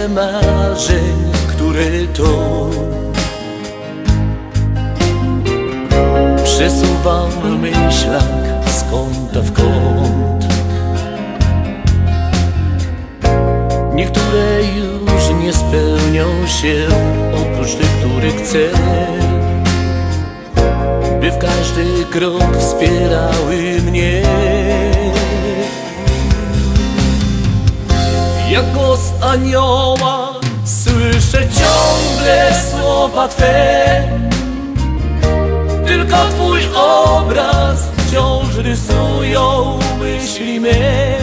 tyle marzeń, które to przesuwam w myślach z kąta w kąt. Niektóre już nie spełnią się, oprócz tych, których chcę, by w każdy krok wspierały mnie. Jak głos anioła słyszę ciągle słowa Twe, tylko Twój obraz wciąż rysują myśli me.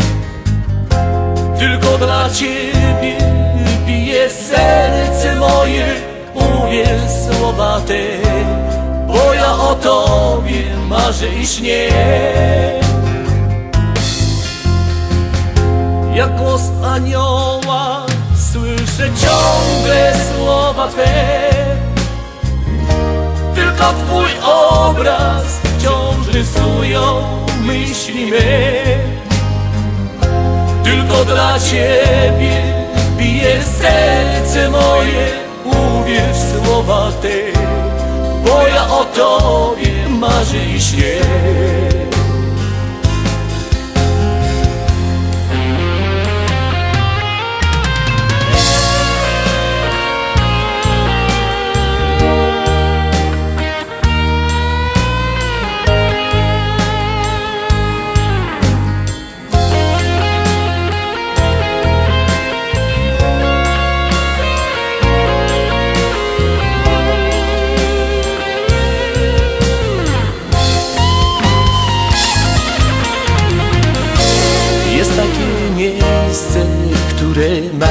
Tylko dla Ciebie bije serce moje, uwierz słowa Te, bo ja o Tobie marzę i śnię. Jak głos anioła słyszę ciągle słowa Twe, tylko Twój obraz wciąż rysują myśli me. Tylko dla Ciebie bije serce moje, uwierz słowa Te, bo ja o Tobie marzę i śnię. Jest takie miejsce, które ma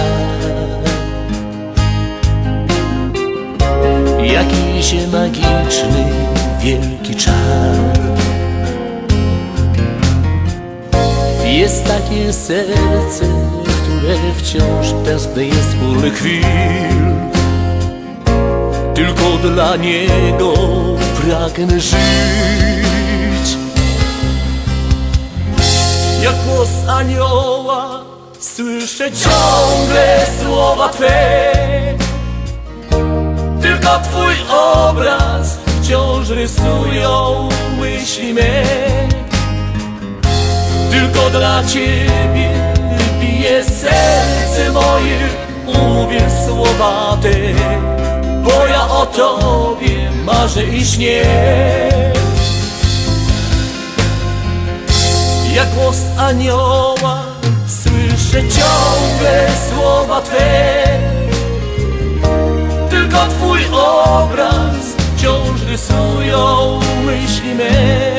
jakiś magiczny, wielki czar. Jest takie serce, które wciąż tęskne jest wspólnych chwil. Tylko dla niego pragnę żyć. Jak głos anioła słyszę ciągle słowa Twe, tylko Twój obraz wciąż rysują myśli me. Tylko dla Ciebie bije serce moje, uwierz słowa Te, bo ja o Tobie marzę i śnię. Jak głos anioła słyszę ciągle słowa Twe, tylko Twój obraz wciąż rysują myśli me.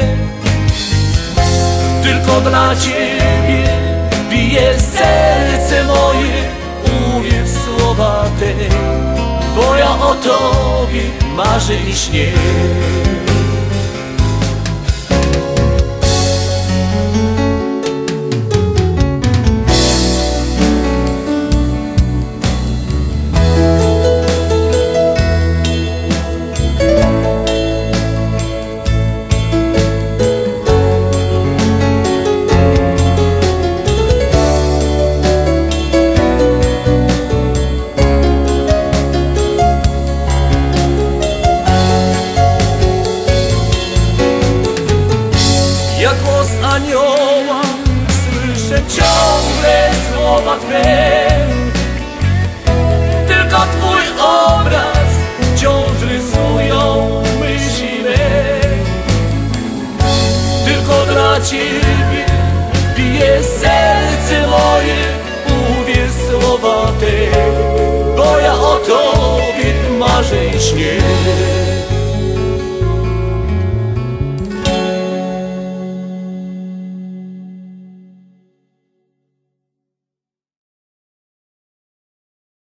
Tylko dla Ciebie bije serce moje, uwierz słowa Te, bo ja o Tobie marzę i śnię. Jak głos anioła słyszę ciągle słowa Twe, tylko Twój obraz wciąż rysują myśli me. Tylko dla Ciebie bije serce moje, uwierz słowa